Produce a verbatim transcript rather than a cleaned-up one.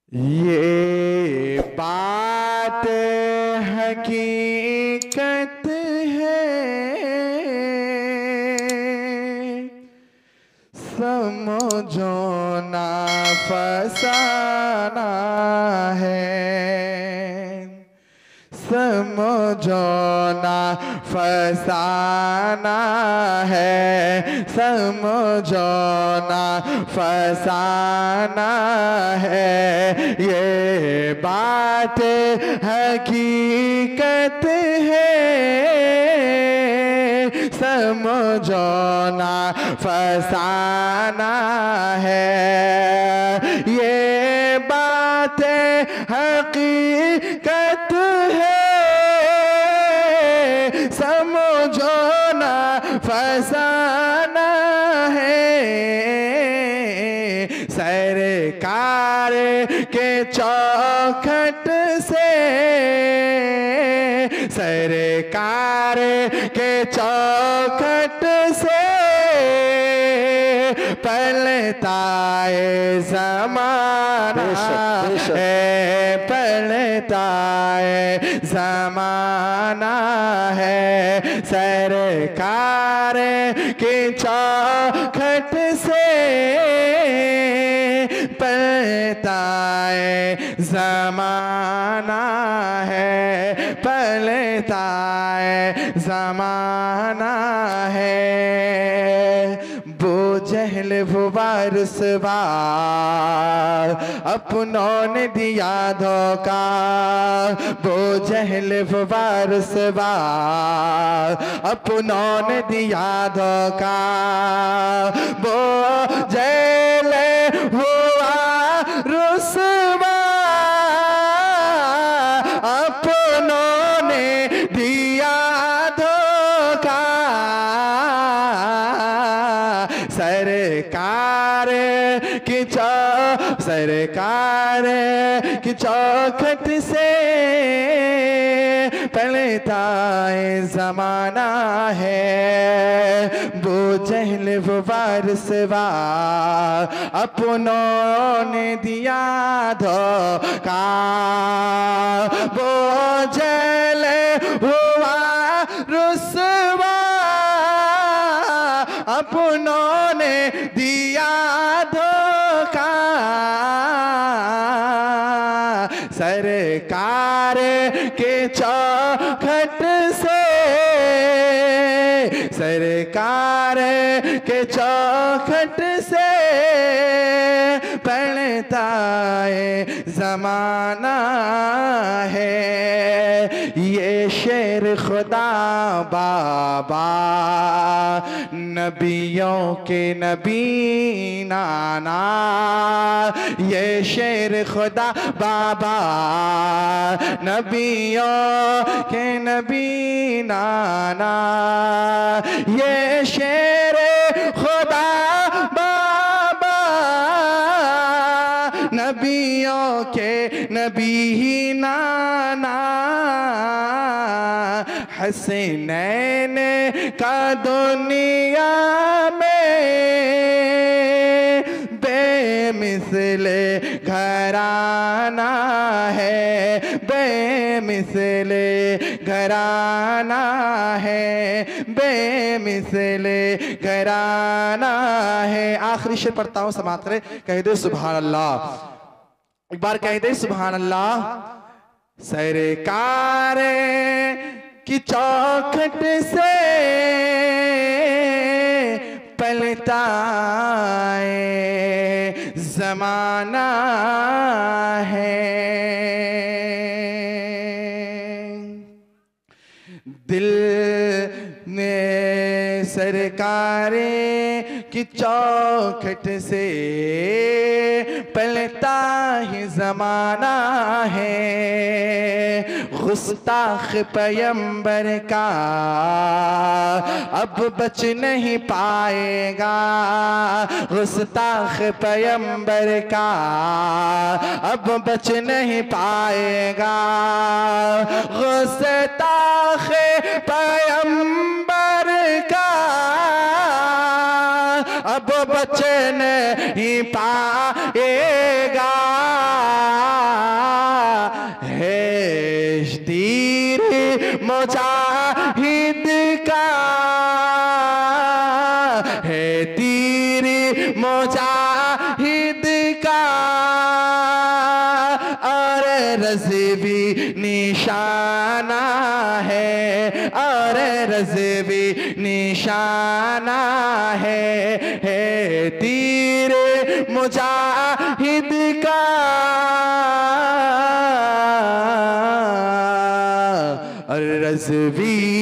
ये बात हकीकत है, समझो ना फसाना है, समझो ना फसाना है, समझो ना फसाना है। ये बात हकीकत है, समझो ना फसाना है। ये बात हकीकत है, समझो ना फसाना है। सरकार के चौखट से, सरकार के चौखट से पलता है ज़माना है, पलता है ज़माना है। सरकार के चौखट से पलता है ज़माना है, पलता है ज़माना है। वो जहल वो रुसवा अपनों ने दिया धोखा, वो जहल वो रुसवा अपनों ने दिया धोखा। वो जहल वो रुसवा अपनों ने दिया धोखा। सरकार की चौ सरकार की चौखट से पलता है ज़माना है। वो जहल वो रुसवा अपनों ने दिया धोखा। वो जहल हुआ रुसवा अपनों ने दिया धोखा। सरकार के चौखट से, सरकार के चौखट से पलता है ज़माना है। ये शेर खुदा बाबा नबियों के नबी नाना, ये शेर खुदा बाबा नबियों के नबी नाना। ये शेर खुदा बाबा नबियों के नबी नाना। हसनैन का दुनिया में बेमिसले घराना है, बेमिसले घराना है, बेमिसले घराना है। आखिरी शेर पढ़ता हूँ, समाप्त करें। कह दे सुभान अल्लाह, एक बार कह दे सुभान अल्लाह। सरकार की चौखट से पलता है ज़माना है। दिल में सरकार की चौखट से पलता ही ज़माना है। गुस्ताख पैगंबर का अब बच नहीं पाएगा, गुस्ताख पैगंबर का अब बच नहीं पाएगा। गुस्ताख पैगंबर का अब बच नहीं पाएगा। मुजाहिद का है तीर मुजाहिद का और रज़वी निशाना है और रज़वी निशाना है है तीर मुजाहिद का और रज़वी